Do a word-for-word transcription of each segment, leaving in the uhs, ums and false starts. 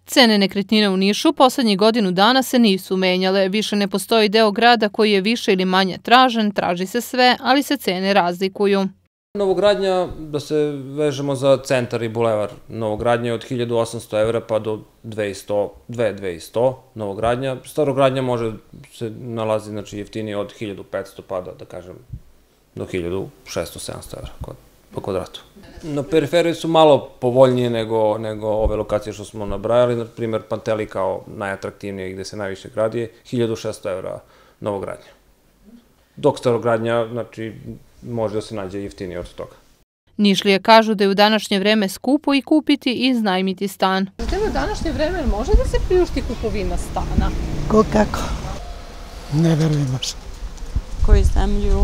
Cene nekretnina u Nišu poslednjih godinu dana se nisu menjale. Više ne postoji deo grada koji je više ili manje tražen, traži se sve, ali se cene razlikuju. Novogradnja, da se vežemo za centar i bulevar, novogradnja je od hiljadu osamsto evra pa do dve hiljade dvesta, novogradnja. Starogradnja može se nalazi, znači, jeftinije od hiljadu petsto pa da, da kažem, do hiljadu šesto sedamsto evra po kvadratu. Na periferiji su malo povoljnije nego, nego ove lokacije što smo nabrajali, na primjer Panteli kao najatraktivnije gde se najviše gradi je hiljadu šesto evra novogradnja. Dok starogradnja, znači, može da se nađe jeftinije od toga. Nišlije kažu da je u današnje vreme skupo i kupiti i iznajmiti stan. U današnje vreme može da se priušti kupovina stana? Ko kako? Ne verujem baš. Koji iznajmljuju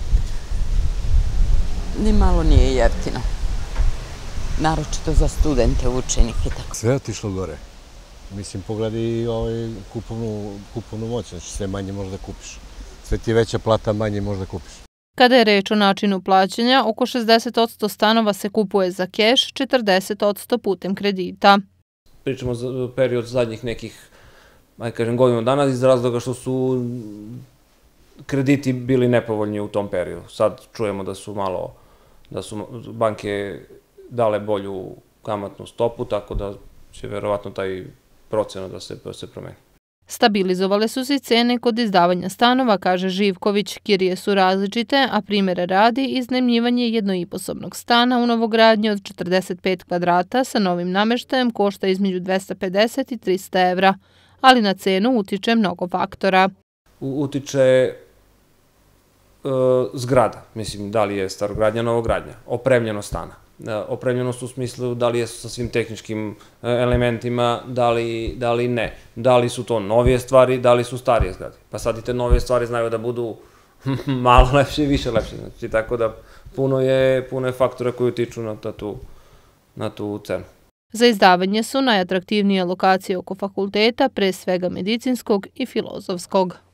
ni malo nije jeftino. Naročito za studente, učenike. Sve je otišlo gore. Mislim, pogledaj kupovnu moć, znači sve manje možeš da kupiš. Sve ti je veća plata, manje možeš da kupiš. Kada je reč o načinu plaćanja, oko šezdeset posto stanova se kupuje za keš, četrdeset posto putem kredita. Pričamo za period zadnjih nekih, ajde kažem, godinu dana iz razloga što su krediti bili nepovoljni u tom periodu. Sad čujemo da su malo, da su banke dale bolju kamatnu stopu, tako da će verovatno taj procenat da se, da se promeni. Stabilizovale su se cene kod izdavanja stanova, kaže Živković. Kirije su različite, a primjera radi iznajmljivanje jednoiposobnog stana u novogradnji od četrdeset pet kvadrata sa novim nameštajem košta između dvesta pedeset i trista evra, ali na cenu utiče mnogo faktora. Utiče zgrada, mislim, da li je starogradnja, novogradnja, opremljenost stana. Opremljenost u smislu da li je sa svim tehničkim elementima, da li, da li ne. Da li su to novije stvari, da li su starije zgrade. Pa sad i te novije stvari znaju da budu malo lepše i više lepše. Znači, tako da puno je, puno je faktora koji utiču na tu, na tu cenu. Za izdavanje su najatraktivnije lokacije oko fakulteta, pre svega medicinskog i filozofskog.